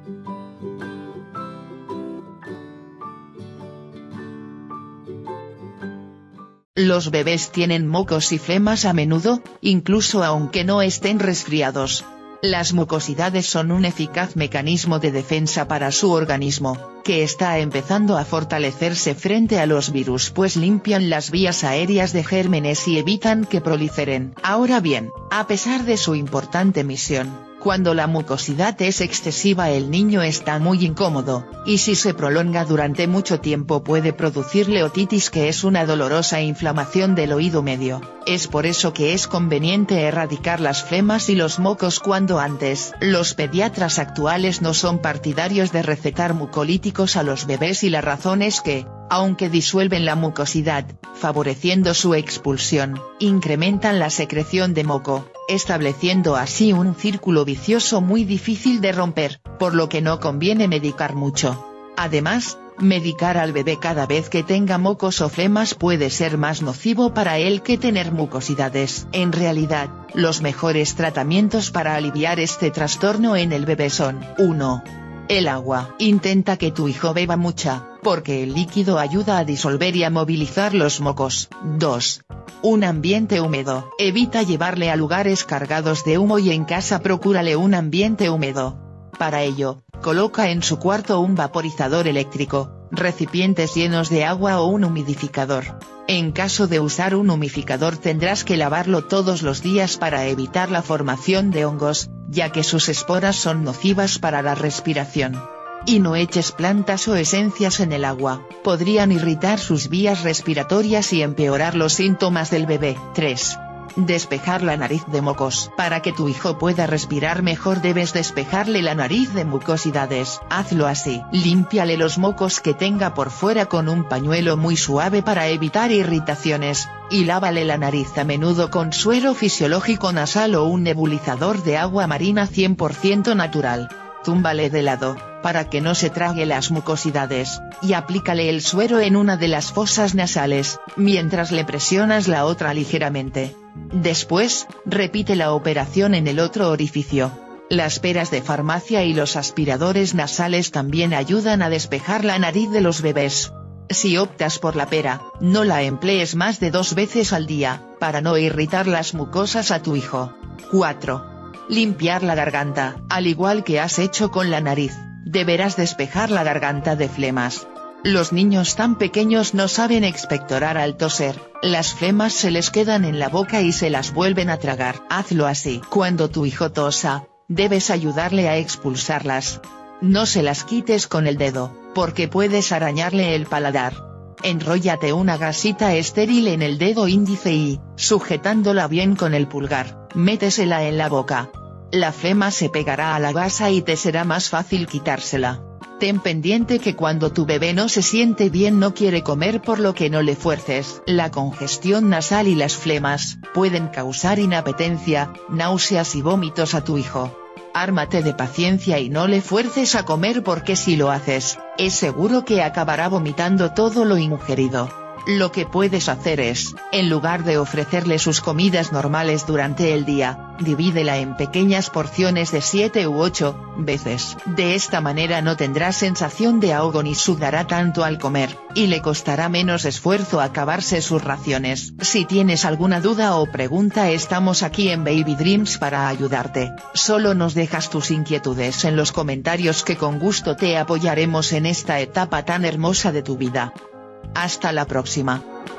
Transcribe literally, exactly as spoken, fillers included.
Los bebés tienen mocos y flemas a menudo, incluso aunque no estén resfriados. Las mucosidades son un eficaz mecanismo de defensa para su organismo, que está empezando a fortalecerse frente a los virus, pues limpian las vías aéreas de gérmenes y evitan que proliferen. Ahora bien, a pesar de su importante misión, cuando la mucosidad es excesiva el niño está muy incómodo, y si se prolonga durante mucho tiempo puede producirle otitis, que es una dolorosa inflamación del oído medio. Es por eso que es conveniente erradicar las flemas y los mocos cuanto antes. Los pediatras actuales no son partidarios de recetar mucolíticos a los bebés, y la razón es que, aunque disuelven la mucosidad, favoreciendo su expulsión, incrementan la secreción de moco, estableciendo así un círculo vicioso muy difícil de romper, por lo que no conviene medicar mucho. Además, medicar al bebé cada vez que tenga mocos o flemas puede ser más nocivo para él que tener mucosidades. En realidad, los mejores tratamientos para aliviar este trastorno en el bebé son: uno. El agua. Intenta que tu hijo beba mucha, porque el líquido ayuda a disolver y a movilizar los mocos. dos. Un ambiente húmedo. Evita llevarle a lugares cargados de humo y en casa procúrale un ambiente húmedo. Para ello, coloca en su cuarto un vaporizador eléctrico, recipientes llenos de agua o un humidificador. En caso de usar un humidificador tendrás que lavarlo todos los días para evitar la formación de hongos, ya que sus esporas son nocivas para la respiración. Y no eches plantas o esencias en el agua, podrían irritar sus vías respiratorias y empeorar los síntomas del bebé. tres. Despejar la nariz de mocos. Para que tu hijo pueda respirar mejor debes despejarle la nariz de mucosidades. Hazlo así: límpiale los mocos que tenga por fuera con un pañuelo muy suave para evitar irritaciones, y lávale la nariz a menudo con suero fisiológico nasal o un nebulizador de agua marina cien por ciento natural. Túmbale de lado, para que no se trague las mucosidades, y aplícale el suero en una de las fosas nasales, mientras le presionas la otra ligeramente. Después, repite la operación en el otro orificio. Las peras de farmacia y los aspiradores nasales también ayudan a despejar la nariz de los bebés. Si optas por la pera, no la emplees más de dos veces al día, para no irritar las mucosas a tu hijo. cuatro. Limpiar la garganta. Al igual que has hecho con la nariz, deberás despejar la garganta de flemas. Los niños tan pequeños no saben expectorar al toser, las flemas se les quedan en la boca y se las vuelven a tragar. Hazlo así. Cuando tu hijo tosa, debes ayudarle a expulsarlas. No se las quites con el dedo, porque puedes arañarle el paladar. Enróllate una gasita estéril en el dedo índice y, sujetándola bien con el pulgar, métesela en la boca. La flema se pegará a la gasa y te será más fácil quitársela. Ten pendiente que cuando tu bebé no se siente bien no quiere comer, por lo que no le fuerces. La congestión nasal y las flemas pueden causar inapetencia, náuseas y vómitos a tu hijo. Ármate de paciencia y no le fuerces a comer, porque si lo haces, es seguro que acabará vomitando todo lo ingerido. Lo que puedes hacer es, en lugar de ofrecerle sus comidas normales durante el día, divídela en pequeñas porciones de siete u ocho veces. De esta manera no tendrá sensación de ahogo ni sudará tanto al comer, y le costará menos esfuerzo acabarse sus raciones. Si tienes alguna duda o pregunta, estamos aquí en Baby Dreams para ayudarte. Solo nos dejas tus inquietudes en los comentarios, que con gusto te apoyaremos en esta etapa tan hermosa de tu vida. Hasta la próxima.